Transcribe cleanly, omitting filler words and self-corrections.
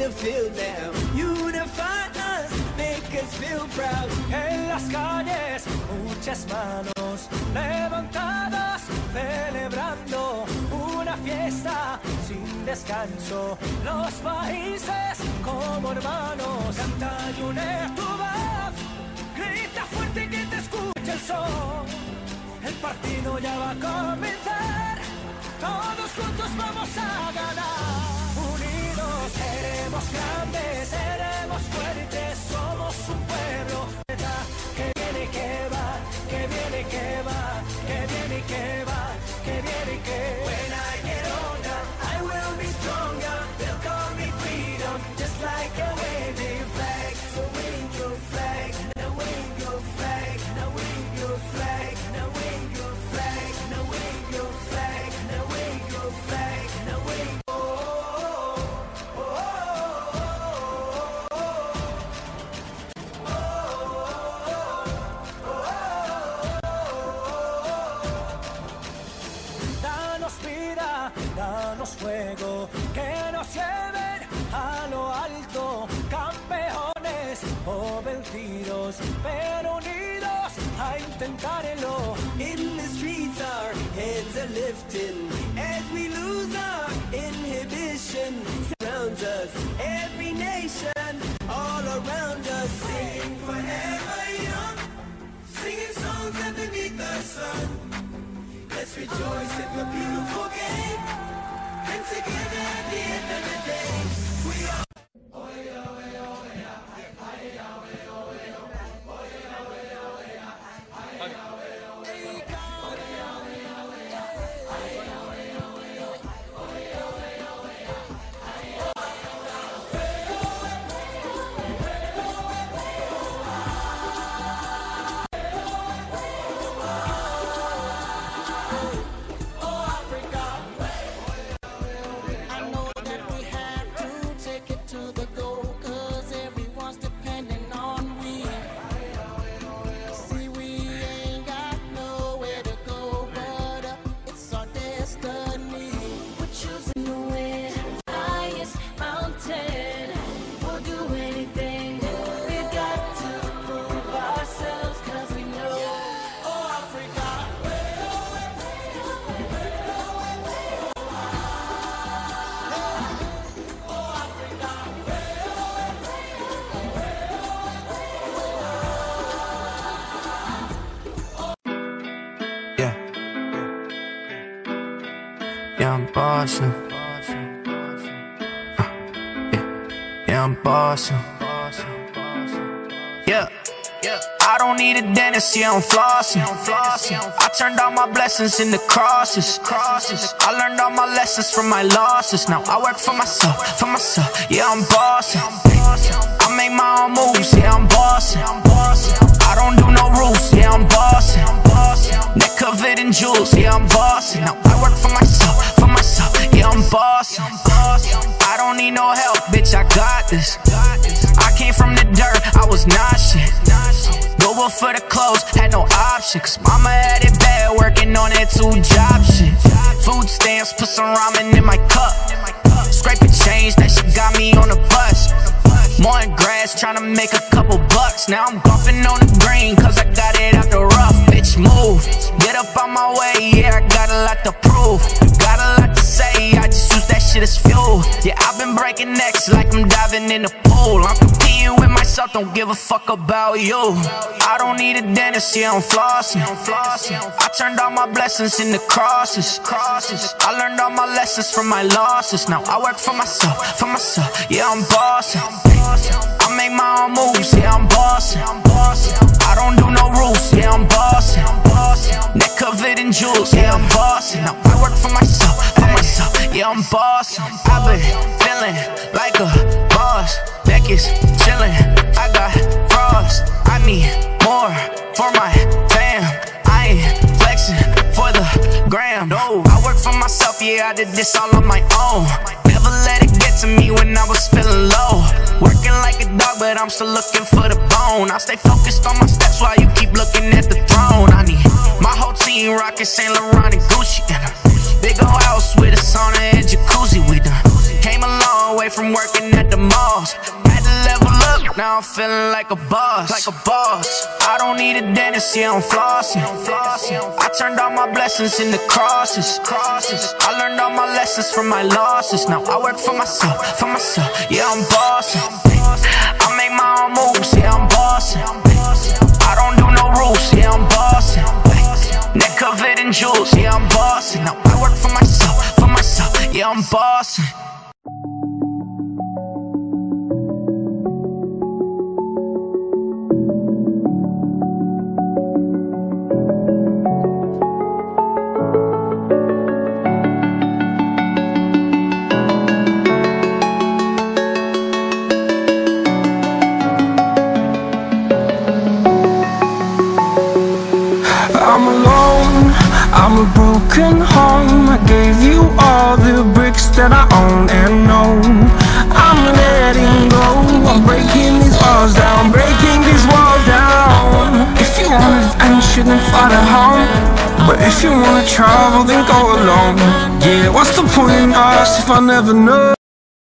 to feel them. Unify us, make us feel proud. En las calles, muchas manos levantadas, celebrando una fiesta sin descanso. Los países como hermanos, canta y une tu voz, grita fuerte que te escuche el sol. El partido ya va a comenzar, todos juntos vamos a ganar. Unidos seremos grandes, seremos fuertes, somos un pueblo que viene y que va, que viene y que va, que viene y que va, que viene y que va. When I get older, I will be stronger. They'll call me freedom, just like a waving flag. So wave your flag, now wave your flag, now wave your flag, now wave your flag, now wave your flag, now wave your flag, now wave. Danos vida, danos fuego, que nos lleven a lo alto, campeones o vencidos, pero unidos a intentarlo. In the streets our heads are lifting as we lose our inhibition. Surrounds us, every nation, all around us. Sing forever young, singing songs underneath the sun. Let's rejoice in the beautiful game, and together at the end of the day, we are. Yeah, I'm bossing. Yeah, I'm bossing. Yeah. I don't need a dentist, yeah, I'm flossing. I turned all my blessings into crosses. I learned all my lessons from my losses. Now I work for myself, yeah, I'm bossing. I make my own moves, yeah, I'm bossing. I don't do no rules, yeah, I'm bossing. Neck covered in jewels, yeah, I'm bossing. Now I work for myself, yeah, I'm bossing. I don't need no help, bitch, I got this. I came from the dirt, I was not shit. Go for the clothes, had no option, cause mama had it bad, working on that 2-job shit. Food stamps, put some ramen in my cup. Scraping change, that shit got me on the bus. Mowing grass, tryna make a couple bucks. Now I'm bumping on the green, cause I got it out the rough. Bitch, move, get up on my way, yeah, I got a lot to prove. Got a lot to say, I just use that shit as fuel. Yeah, I've been breaking necks like I'm diving in the pool. I'm competing with myself, don't give a fuck about you. I don't need a dentist, yeah, I'm flossing. I turned all my blessings into crosses. I learned all my lessons from my losses. Now I work for myself, yeah, I'm bossing. I make my own moves, yeah, I'm bossing. I don't do no rules, yeah, I'm bossing. Neck covered in jewels, yeah, I'm bossing. Now I work for myself, yeah, I'm bossing. I've been feeling like a boss. Neck is chilling, I got frost. I need more for my fam. I ain't flexing for the gram. No, I work for myself, yeah, I did this all on my own. Never let it get to me when I was feeling low. Working like a dog, but I'm still looking for the bone. I stay focused on my steps while you keep looking at the throne. I need my whole team rocking Saint Laurent and Gucci. Big old house with a sauna and jacuzzi. We done came a long way from working at the mall. Now I'm feeling like a boss, I don't need a dentist, yeah, I'm flossing. I turned all my blessings into crosses. I learned all my lessons from my losses. Now I work for myself, yeah, I'm bossing. I make my own moves, yeah, I'm bossing. I don't do no rules, yeah, I'm bossing. Neck covered in jewels, yeah, I'm bossing. Now I work for myself, yeah, I'm bossing. I'm alone, I'm a broken home. I gave you all the bricks that I own and know. I'm letting go, I'm breaking these walls down, breaking these walls down. If you want adventure, then follow home. But if you wanna travel, then go alone. Yeah, what's the point in us if I never know?